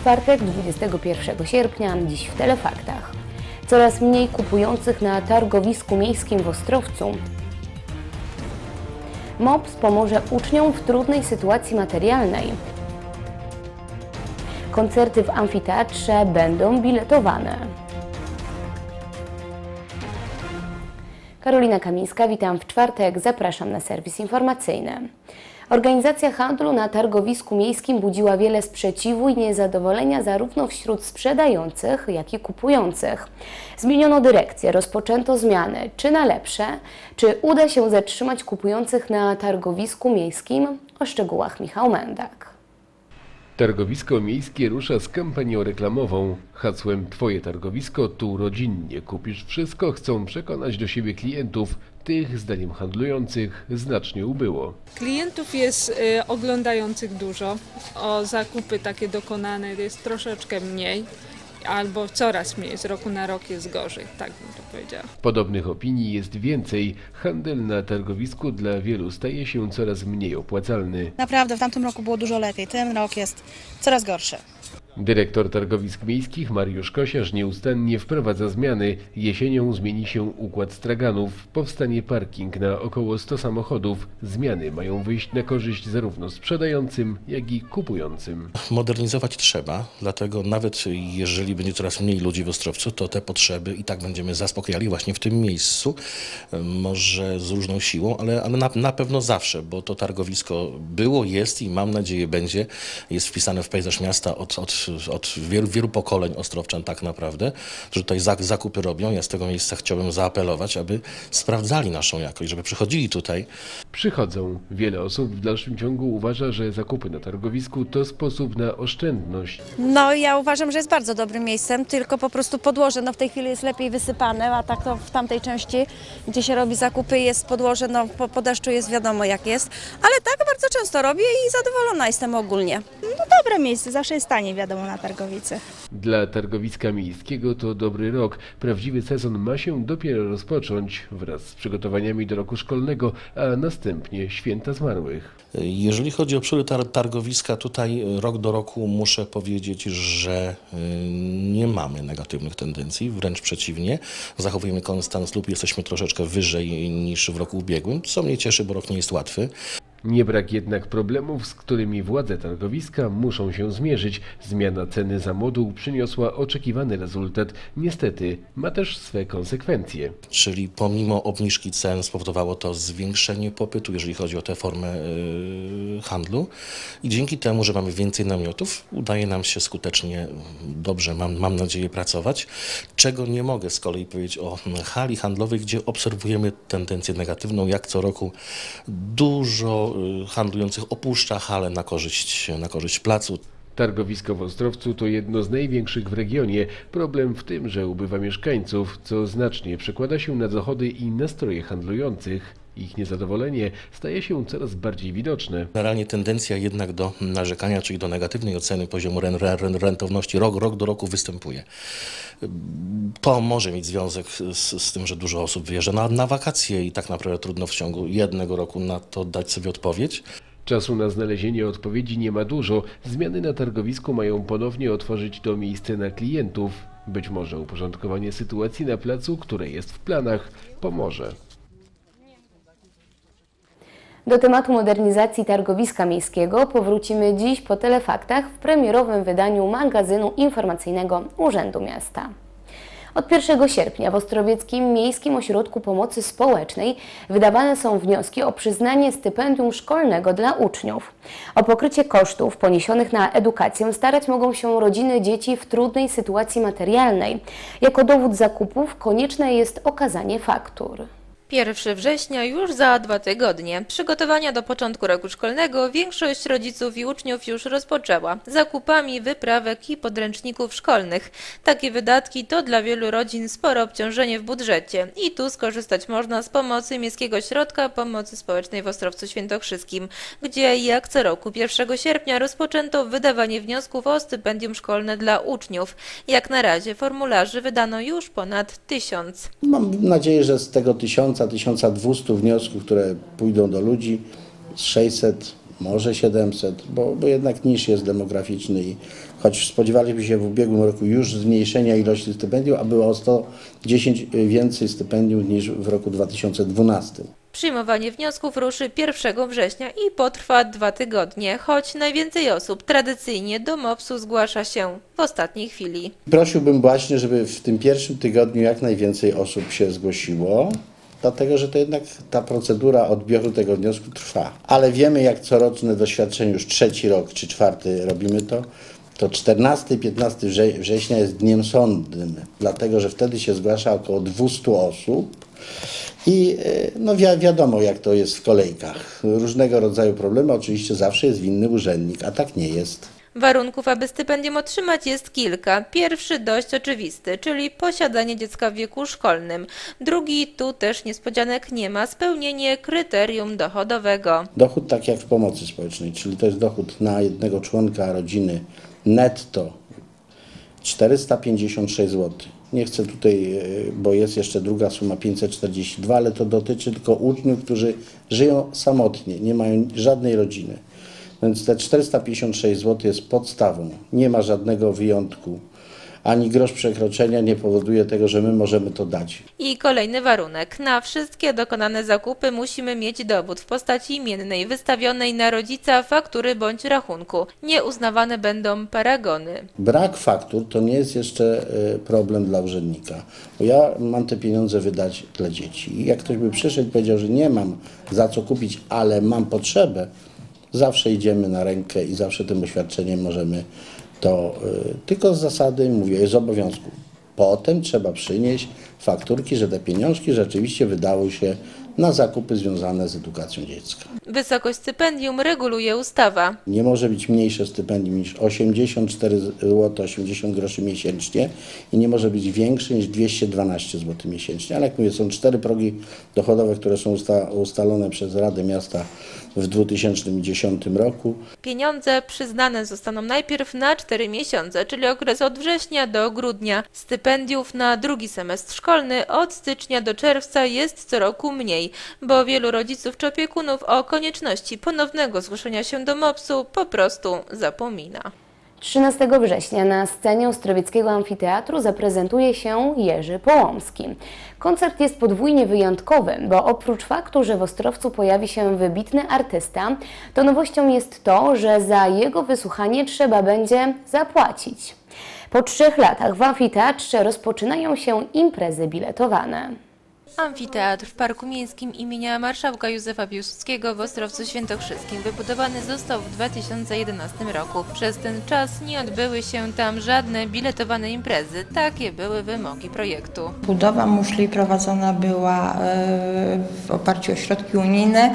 czwartek, 21 sierpnia, dziś w Telefaktach. Coraz mniej kupujących na targowisku miejskim w Ostrowcu. MOPS pomoże uczniom w trudnej sytuacji materialnej. Koncerty w amfiteatrze będą biletowane. Karolina Kamińska, witam w czwartek, zapraszam na serwis informacyjny. Organizacja handlu na targowisku miejskim budziła wiele sprzeciwu i niezadowolenia zarówno wśród sprzedających, jak i kupujących. Zmieniono dyrekcję, rozpoczęto zmiany. Czy na lepsze? Czy uda się zatrzymać kupujących na targowisku miejskim? O szczegółach Michał Mendak. Targowisko miejskie rusza z kampanią reklamową. Hasłem "Twoje targowisko, tu rodzinnie kupisz wszystko" chcą przekonać do siebie klientów. Tych, zdaniem handlujących, znacznie ubyło. Klientów jest oglądających dużo. O zakupy takie dokonane jest troszeczkę mniej. Albo coraz mniej, z roku na rok jest gorzej, tak bym to powiedziała. Podobnych opinii jest więcej. Handel na targowisku dla wielu staje się coraz mniej opłacalny. Naprawdę w tamtym roku było dużo lepiej, ten rok jest coraz gorszy. Dyrektor targowisk miejskich Mariusz Kosiarz nieustannie wprowadza zmiany. Jesienią zmieni się układ straganów. Powstanie parking na około 100 samochodów. Zmiany mają wyjść na korzyść zarówno sprzedającym, jak i kupującym. Modernizować trzeba, dlatego nawet jeżeli będzie coraz mniej ludzi w Ostrowcu, to te potrzeby i tak będziemy zaspokajali właśnie w tym miejscu. Może z różną siłą, ale na pewno zawsze, bo to targowisko było, jest i mam nadzieję będzie. Jest wpisane w pejzaż miasta od wielu pokoleń ostrowczan tak naprawdę, że tutaj zakupy robią. Ja z tego miejsca chciałbym zaapelować, aby sprawdzali naszą jakość, żeby przychodzili tutaj. Przychodzą. Wiele osób w dalszym ciągu uważa, że zakupy na targowisku to sposób na oszczędność. No ja uważam, że jest bardzo dobrym miejscem, tylko po prostu podłoże w tej chwili jest lepiej wysypane, a tak to w tamtej części, gdzie się robi zakupy, jest podłoże, po deszczu jest wiadomo jak jest, ale tak bardzo często robię i zadowolona jestem ogólnie. No dobre miejsce, zawsze jest taniej wiadomo na targowicy. Dla targowiska miejskiego to dobry rok. Prawdziwy sezon ma się dopiero rozpocząć wraz z przygotowaniami do roku szkolnego, a następnie święta zmarłych. Jeżeli chodzi o przory targowiska, tutaj rok do roku muszę powiedzieć, że nie mamy negatywnych tendencji, wręcz przeciwnie. Zachowujemy konstans lub jesteśmy troszeczkę wyżej niż w roku ubiegłym, co mnie cieszy, bo rok nie jest łatwy. Nie brak jednak problemów, z którymi władze targowiska muszą się zmierzyć. Zmiana ceny za moduł przyniosła oczekiwany rezultat. Niestety ma też swe konsekwencje. Czyli pomimo obniżki cen spowodowało to zwiększenie popytu, jeżeli chodzi o tę formę handlu. I dzięki temu, że mamy więcej namiotów, udaje nam się skutecznie, dobrze mam nadzieję, pracować. Czego nie mogę z kolei powiedzieć o hali handlowej, gdzie obserwujemy tendencję negatywną, jak co roku dużo handlujących opuszcza halę na korzyść placu. Targowisko w Ostrowcu to jedno z największych w regionie. Problem w tym, że ubywa mieszkańców, co znacznie przekłada się na dochody i nastroje handlujących. Ich niezadowolenie staje się coraz bardziej widoczne. Generalnie tendencja jednak do narzekania, czyli do negatywnej oceny poziomu rentowności rok do roku występuje. To może mieć związek z tym, że dużo osób wyjeżdża na wakacje i tak naprawdę trudno w ciągu jednego roku na to dać sobie odpowiedź. Czasu na znalezienie odpowiedzi nie ma dużo. Zmiany na targowisku mają ponownie otworzyć to miejsce na klientów. Być może uporządkowanie sytuacji na placu, które jest w planach, pomoże. Do tematu modernizacji targowiska miejskiego powrócimy dziś po Telefaktach w premierowym wydaniu magazynu informacyjnego Urzędu Miasta. Od 1 sierpnia w Ostrowieckim Miejskim Ośrodku Pomocy Społecznej wydawane są wnioski o przyznanie stypendium szkolnego dla uczniów. O pokrycie kosztów poniesionych na edukację starać mogą się rodziny dzieci w trudnej sytuacji materialnej. Jako dowód zakupów konieczne jest okazanie faktur. 1 września już za 2 tygodnie. Przygotowania do początku roku szkolnego większość rodziców i uczniów już rozpoczęła. Zakupami wyprawek i podręczników szkolnych. Takie wydatki to dla wielu rodzin spore obciążenie w budżecie. I tu skorzystać można z pomocy Miejskiego Ośrodka Pomocy Społecznej w Ostrowcu Świętokrzyskim, gdzie jak co roku 1 sierpnia rozpoczęto wydawanie wniosków o stypendium szkolne dla uczniów. Jak na razie formularzy wydano już ponad 1000. Mam nadzieję, że z tego 1200 wniosków, które pójdą do ludzi, 600 może 700, bo jednak niż jest demograficzny i choć spodziewaliśmy się w ubiegłym roku już zmniejszenia ilości stypendiów, a było o 110 więcej stypendiów niż w roku 2012. Przyjmowanie wniosków ruszy 1 września i potrwa 2 tygodnie, choć najwięcej osób tradycyjnie do MOPS-u zgłasza się w ostatniej chwili. Prosiłbym właśnie, żeby w tym pierwszym tygodniu jak najwięcej osób się zgłosiło, dlatego że to jednak ta procedura odbioru tego wniosku trwa. Ale wiemy, jak coroczne doświadczenie, już 3. rok czy 4. robimy to 14 i 15 września jest dniem sądnym, dlatego że wtedy się zgłasza około 200 osób i no wiadomo, jak to jest w kolejkach. Różnego rodzaju problemy, oczywiście zawsze jest winny urzędnik, a tak nie jest. Warunków, aby stypendium otrzymać, jest kilka. Pierwszy dość oczywisty, czyli posiadanie dziecka w wieku szkolnym. Drugi, tu też niespodzianek nie ma, spełnienie kryterium dochodowego. Dochód tak jak w pomocy społecznej, czyli to jest dochód na jednego członka rodziny netto 456 zł. Nie chcę tutaj, bo jest jeszcze druga suma 542, ale to dotyczy tylko uczniów, którzy żyją samotnie, nie mają żadnej rodziny. Więc te 456 zł jest podstawą, nie ma żadnego wyjątku. Ani grosz przekroczenia nie powoduje tego, że my możemy to dać. I kolejny warunek. Na wszystkie dokonane zakupy musimy mieć dowód w postaci imiennej, wystawionej na rodzica, faktury bądź rachunku. Nieuznawane będą paragony. Brak faktur to nie jest jeszcze problem dla urzędnika, bo ja mam te pieniądze wydać dla dzieci. I jak ktoś by przyszedł i powiedział, że nie mam za co kupić, ale mam potrzebę, zawsze idziemy na rękę i zawsze tym oświadczeniem możemy to tylko z zasady, mówię, z obowiązku. Potem trzeba przynieść fakturki, że te pieniążki rzeczywiście wydały się na zakupy związane z edukacją dziecka. Wysokość stypendium reguluje ustawa. Nie może być mniejsze stypendium niż 84 zł 80 groszy miesięcznie i nie może być większe niż 212 zł miesięcznie. Ale jak mówię, są 4 progi dochodowe, które są ustalone przez Radę Miasta w 2010 roku. Pieniądze przyznane zostaną najpierw na 4 miesiące, czyli okres od września do grudnia. Stypendiów na drugi semestr szkolny od stycznia do czerwca jest co roku mniej, bo wielu rodziców czy opiekunów o konieczności ponownego zgłoszenia się do MOPS-u po prostu zapomina. 13 września na scenie Ostrowieckiego Amfiteatru zaprezentuje się Jerzy Połomski. Koncert jest podwójnie wyjątkowy, bo oprócz faktu, że w Ostrowcu pojawi się wybitny artysta, to nowością jest to, że za jego wysłuchanie trzeba będzie zapłacić. Po 3 latach w amfiteatrze rozpoczynają się imprezy biletowane. Amfiteatr w Parku Miejskim imienia marszałka Józefa Piłsudskiego w Ostrowcu Świętokrzyskim wybudowany został w 2011 roku. Przez ten czas nie odbyły się tam żadne biletowane imprezy. Takie były wymogi projektu. Budowa muszli prowadzona była w oparciu o środki unijne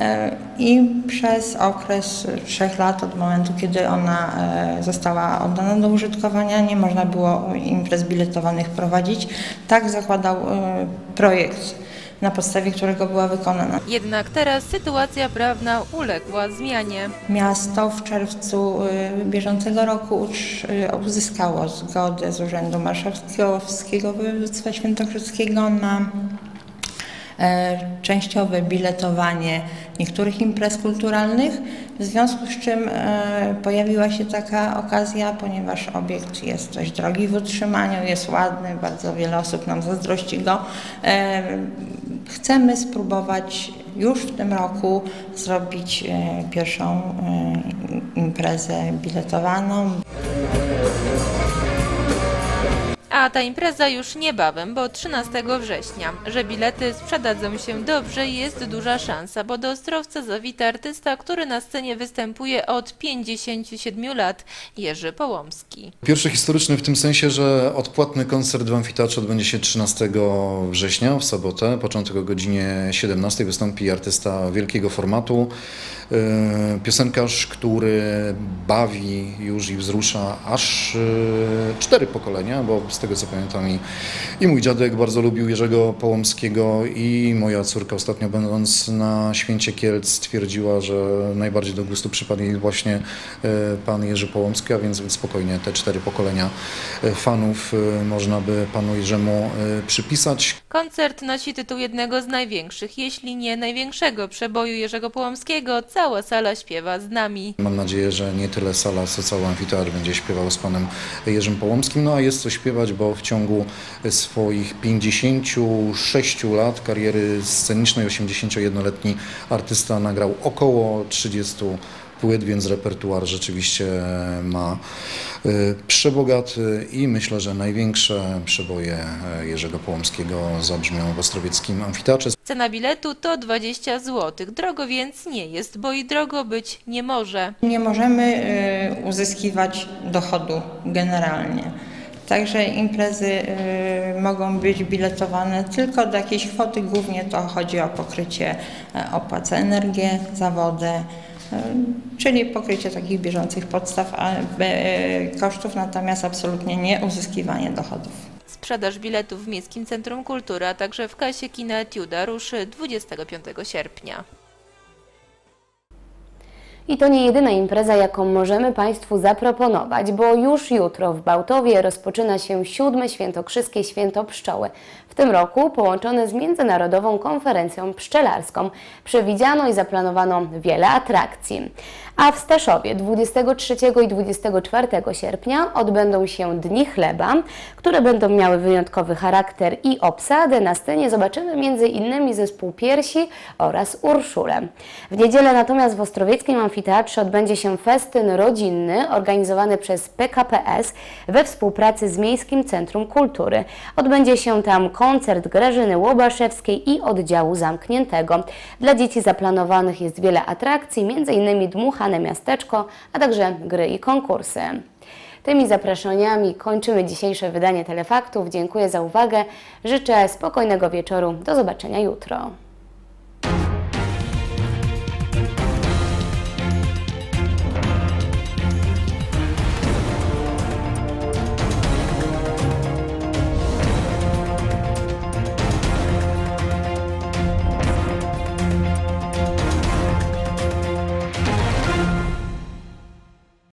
i przez okres 3 lat od momentu, kiedy ona została oddana do użytkowania, nie można było imprez biletowanych prowadzić. Tak zakładał projekt, na podstawie którego była wykonana. Jednak teraz sytuacja prawna uległa zmianie. Miasto w czerwcu bieżącego roku uzyskało zgodę z Urzędu Marszałkowskiego Województwa Świętokrzyskiego na częściowe biletowanie niektórych imprez kulturalnych, w związku z czym pojawiła się taka okazja, ponieważ obiekt jest dość drogi w utrzymaniu, jest ładny, bardzo wiele osób nam zazdrości go. Chcemy spróbować już w tym roku zrobić pierwszą imprezę biletowaną. A ta impreza już niebawem, bo 13 września. Że bilety sprzedadzą się dobrze, jest duża szansa, bo do Ostrowca zawita artysta, który na scenie występuje od 57 lat, Jerzy Połomski. Pierwszy historyczny w tym sensie, że odpłatny koncert w amfiteatrze odbędzie się 13 września, w sobotę. Początek o godzinie 17 wystąpi artysta wielkiego formatu, piosenkarz, który bawi już i wzrusza aż 4 pokolenia, bo z tego tego co pamiętam i mój dziadek bardzo lubił Jerzego Połomskiego i moja córka ostatnio będąc na Święcie Kielc stwierdziła, że najbardziej do gustu przypadł jej właśnie pan Jerzy Połomski, a więc spokojnie te 4 pokolenia fanów można by panu Jerzemu przypisać. Koncert nosi tytuł jednego z największych, jeśli nie największego przeboju Jerzego Połomskiego. Cała sala śpiewa z nami. Mam nadzieję, że nie tyle sala, co cały amfiteatr będzie śpiewał z panem Jerzym Połomskim. No a jest co śpiewać, bo w ciągu swoich 56 lat kariery scenicznej 81-letni artysta nagrał około 30 płyt, więc repertuar rzeczywiście ma przebogaty i myślę, że największe przeboje Jerzego Połomskiego zabrzmią w ostrowieckim amfiteatrze. Cena biletu to 20 zł. Drogo więc nie jest, bo i drogo być nie może. Nie możemy uzyskiwać dochodu generalnie. Także imprezy mogą być biletowane tylko do jakiejś kwoty. Głównie to chodzi o pokrycie opłat za energię, za wodę, czyli pokrycie takich bieżących podstaw, kosztów, natomiast absolutnie nie uzyskiwanie dochodów. Sprzedaż biletów w Miejskim Centrum Kultury, a także w kasie kina Etiuda ruszy 25 sierpnia. I to nie jedyna impreza, jaką możemy Państwu zaproponować, bo już jutro w Bałtowie rozpoczyna się 7. Świętokrzyskie Święto Pszczoły. W tym roku połączone z Międzynarodową Konferencją Pszczelarską. Przewidziano i zaplanowano wiele atrakcji. A w Staszowie 23 i 24 sierpnia odbędą się Dni Chleba, które będą miały wyjątkowy charakter i obsadę. Na scenie zobaczymy m.in. zespół Piersi oraz Urszulę. W niedzielę natomiast w Ostrowieckim Amfiteatrze odbędzie się festyn rodzinny organizowany przez PKPS we współpracy z Miejskim Centrum Kultury. Odbędzie się tam koncert Grażyny Łobaszewskiej i oddziału zamkniętego. Dla dzieci zaplanowanych jest wiele atrakcji, m.in. dmuchane miasteczko, a także gry i konkursy. Tymi zaproszeniami kończymy dzisiejsze wydanie Telefaktów. Dziękuję za uwagę. Życzę spokojnego wieczoru. Do zobaczenia jutro.